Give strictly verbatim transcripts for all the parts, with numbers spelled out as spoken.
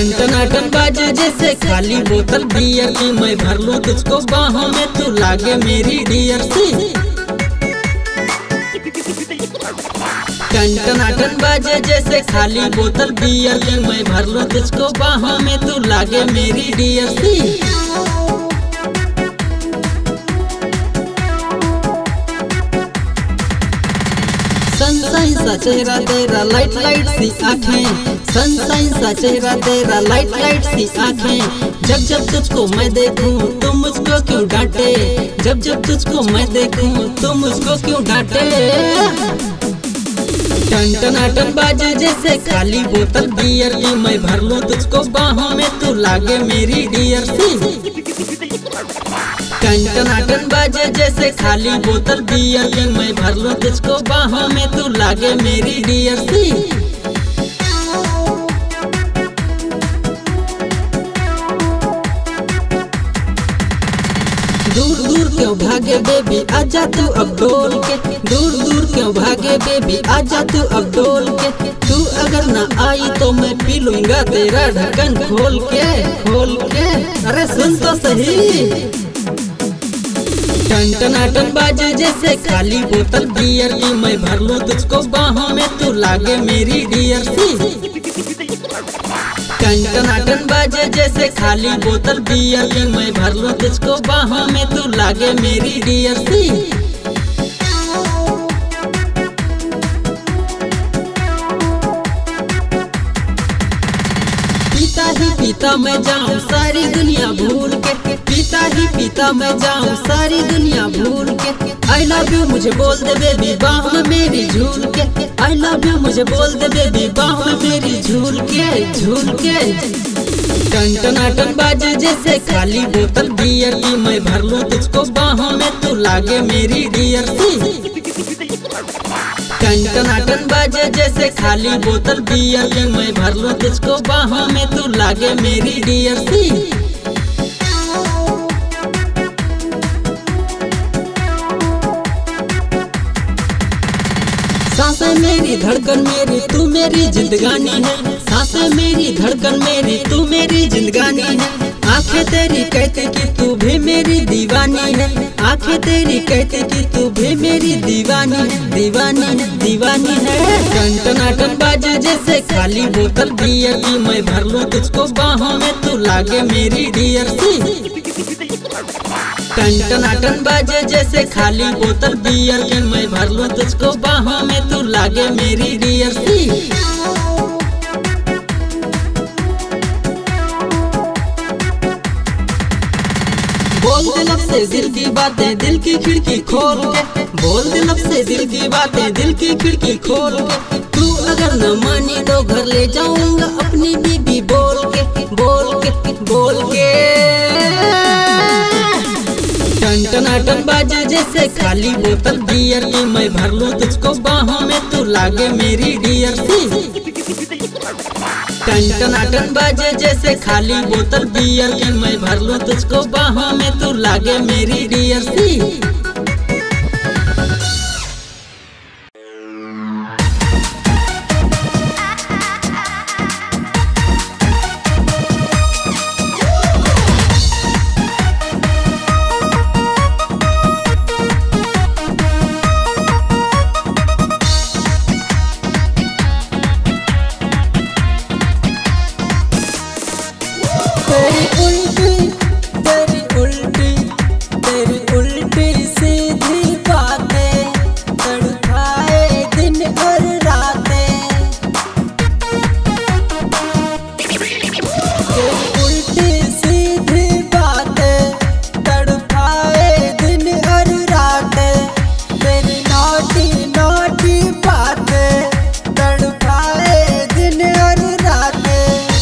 टन टनाटन बाजे जैसे खाली बोतल बियर की, मैं भर लूं तुझको बाहों में, तू लागे मेरी डियर सी। टन टनाटन बाजे जैसे खाली बोतल बियर की, मैं भर लूं तुझको बाहों में, तू लागे मेरी डियर सी। सनशाइन सा चेहरा तेरा, लाइट लाइट सी आँखें, सनशाइन सा चेहरा तेरा, लाइट लाइट सी आँखें। जब जब तुझको मैं देखूं तुम मुझको क्यों डांटे, जब जब तुझको मैं देखूं तुम मुझको क्यों डांटे। टन टनाटन बाजे जैसे खाली बोतल बियर की, मैं भर लूं तुझको बाहों में, तू लागे मेरी डियर सी। टन टनाटन बाजे जैसे खाली बोतल बियर की, मैं भर लूं तुझको बाहों में, तू लागे मेरी डियर सी। दूर दूर क्यों भागे बेबी आजा तू अब डोल के, दूर दूर क्यों भागे बेबी आजा तू अब डोल के। तू अगर ना आई तो मैं पी लूंगा तेरा ढक्कन खोल के, खोल के। अरे सुन तो सही। टन टनाटन बाजे जैसे खाली बोतल बियर की, मैं भर लूं तुझको बाहों में, तू लागे मेरी डियर सी। टन टनाटन बाजे जैसे खाली बोतल बियर की, मैं भर लूं तुझको बाहों में, तू लागे मेरी डियर सी। पीता ही पीता मैं जाऊं सारी दुनिया भूल के, पीता ही पीता मैं जाऊं सारी दुनिया भूल के। आई लव यू मुझे बोल दे बेबी बाहों में मेरी झूल के, आई लव यू मुझे बोल दे बेबी बाहों में मेरी झूल के, झूल के। टन टनाटन बाजे जैसे खाली बोतल बियर की, मैं भर लूं तुझको बाहों में, तू लागे मेरी डियर सी। टन टनाटन बाजे जैसे खाली बोतल बियर की, मैं भर लूं तुझको बाहों में, तू लागे मेरी डियर सी। सांसें मेरी धड़कन मेरी तू मेरी जिंदगानी है, सांसें मेरी धड़कन मेरी तू मेरी जिंदगानी है। आंखें तेरी कहती कि तू भी मेरी दीवानी है, आंखें तेरी कहती कि तू भी मेरी दीवानी दीवानी दीवानी है। टन टनाटन बाजे जैसे खाली बोतल बियर की, मैं भर लूं तुझको बाहों में, तू लागे मेरी डियर सी। टन टनाटन बाजे जैसे खाली बोतल बियर की, मैं भर लूं तुझको बाहों में, तू लागे मेरी डियर सी। बोल दिल से दिल की बातें दिल की खिड़की खोल के, बोल दिल से दिल की बातें दिल की खिड़की खोल के। तू अगर न मानी तो घर ले जाऊंगा अपनी बीबी बोल के, बोल के, बोल के। टन टनाटन बाजे जैसे खाली बोतल बियर की, मैं भर लूं तुझको बाहों में, तू लागे मेरी डियर सी। टन टनाटन बाजे जैसे खाली बोतल बियर की, मैं भर लूं तुझको बाहों में, तू लागे मेरी डियर सी। तेरी उल्टी तेरी उल्टी तेरी उल्टी सीधी बातें तड़पाए दिन और रातें। तेरी उल्टी सीधी बातें तड़पाए दिन और रातें, तेरी नौटी नौटी बातें तड़पाए दिन और रातें।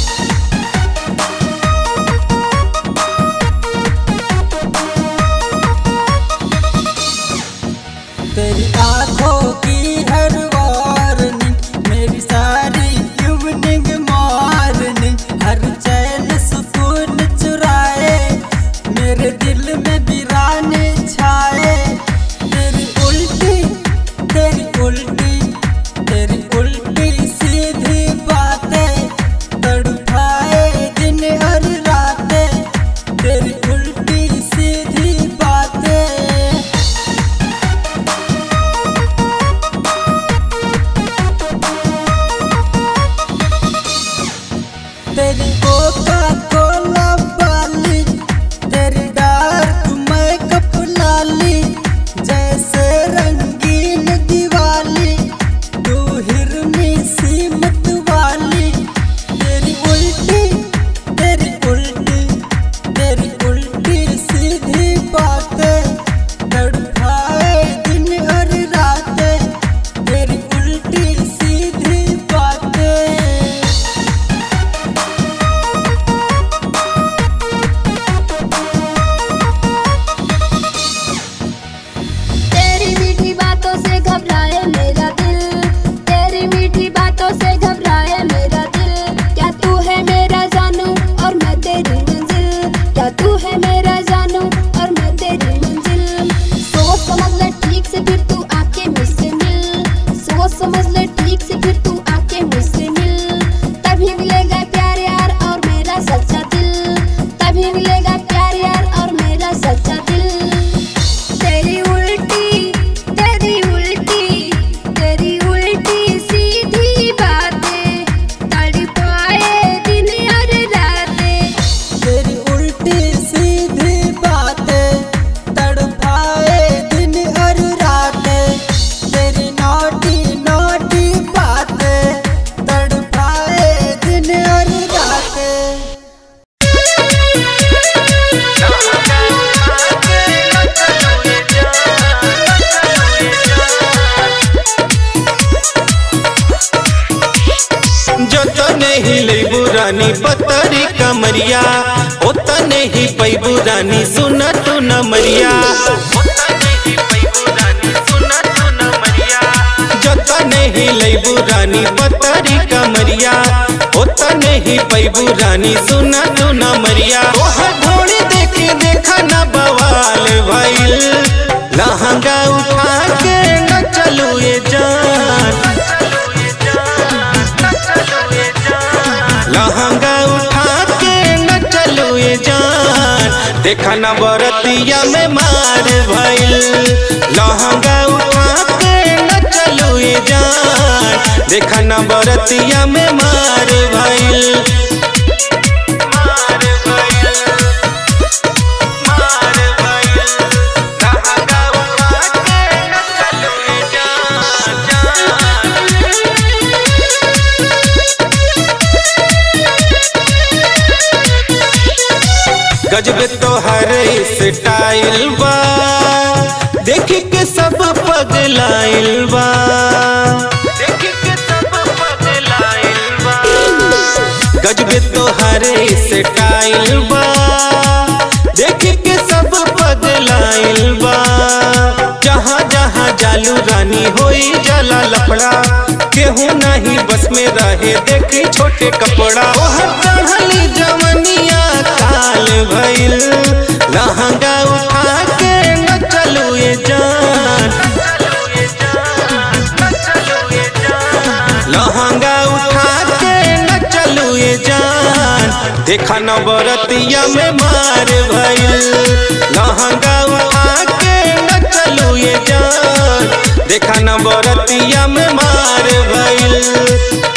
तेरी आँखों की हर वार्निंग मेरी सारी इवनिंग मॉर्निंग, हर चैन सुकून चुराए मेरे दिल में वीराने छाए। तेरी उल्टी तेरी उल्टी तेरी उल्टी सीधी बातें तड़पाए ही लेबू रानी पतरी कमरिया, ओतने ही पैबू रानी सुना तू न मरिया। जतने ही लेबू रानी पतरी कमरिया, ओतने ही पैबू रानी सुना तू न मरिया। ओहर ढोड़ी देखे देखा न बवाल भइल, लहंगा उठा के न चलू ये जान, लहंगा उठा के न चलू ये जान। देखा न बरतिया में मार भइल, लहंगा उठा के न चलू ये जान। देखा न बरतिया में मार भइल। गजब तोहर स्टाइल बा, देख के सब पगलाइल बा, देख के सब पगलाइल बा। गजब तोहर स्टाइल बा, देख के सब पगलाइल बा। जहाँ जहाँ जालू रानी होई जाला लफड़ा, केहू नहीं बस में रहे देखी छोटे कपड़ा। ओहर चढ़ली जवनिया काल भइल, लहंगा उठा के न चलू ये जान, लहंगा उठा के न चलू ये जान। देखा न बरतिया में मार भइल, लहंगा उठा के न चलू ये जान। देखा न बरतिया में मार भइल।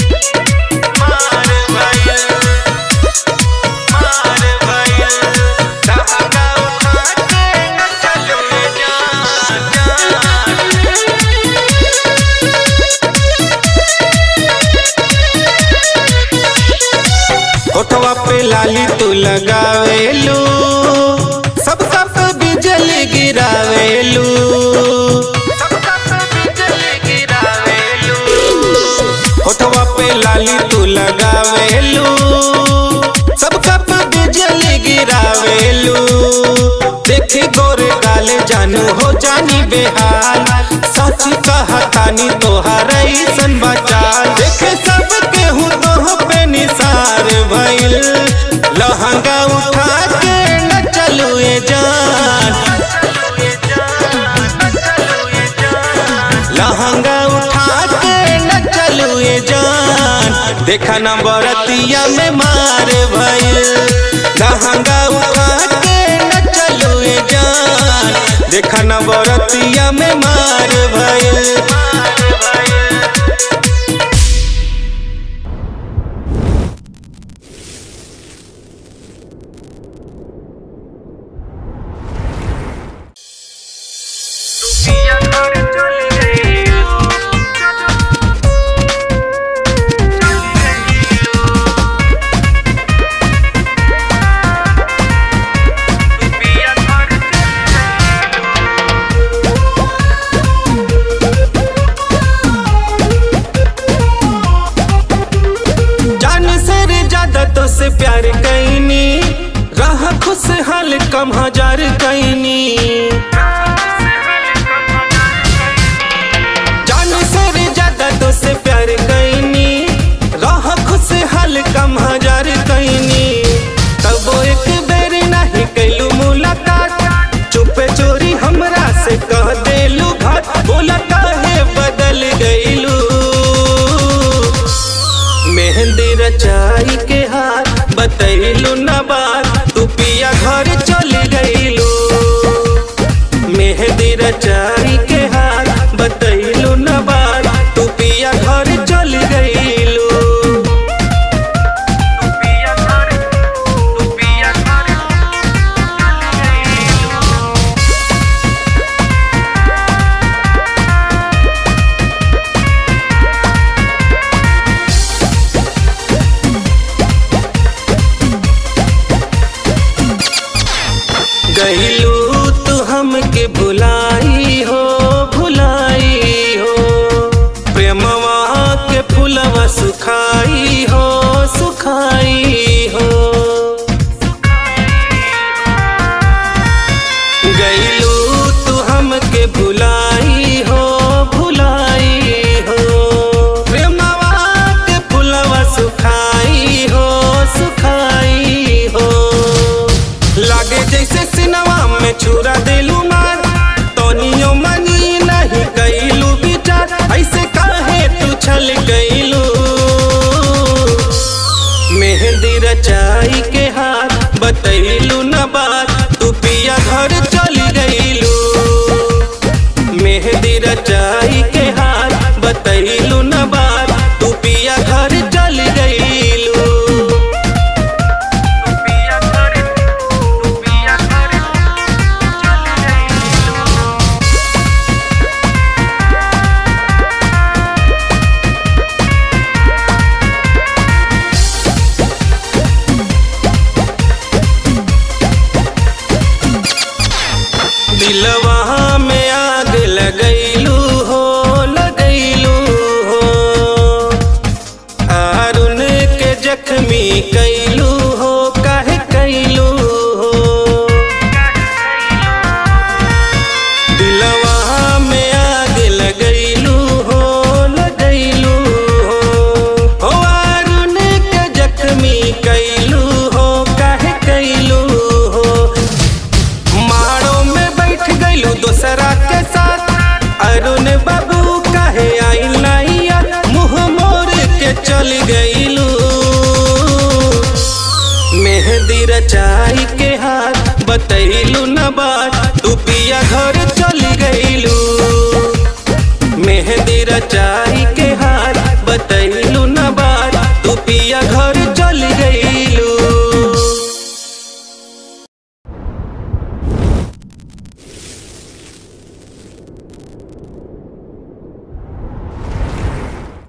ओठवा पे लाली तू लगावेलू, सबका पे बिजली गिरावेलू, सबका पे बिजली गिरावेलू। ओठवा पे लाली तू लगावेलू, सबका पे बिजली गिरावेलू। देखी गोरे गाले जानू हो जानी बेहाल, सच कहा तानी तोहार ऐसन बचाल। देखे सब केहू तोह पे निसार भइल, लहंगा उठा के न चलू ये जान, लहंगा उठा के न चलू ये जान। देखा न बरतिया में मार भइल, लहंगा उठा के न चलू ये जान। देखा न बरतिया में मार भइल। से प्यार कैनी, रह खुशहाल कम हजार कैनी। जान से रे ज्यादा तो से प्यार कैनी, रह खुशहाल कम हजार कैनी। तब एक बेर नहीं कैलू मुलाकात, चुपे चोरी हमरा से कह देलू घाट। बोला काहे बदल गईलू, मेहंदी रचाई के हाथ बतैलू न बात। तू पिया घर चल गईलू, चल गईलू। मेहंदी रचाई के हाथ बतैलू न बात, तू पिया घर चल गईलू। मेहंदी रचाई के हाथ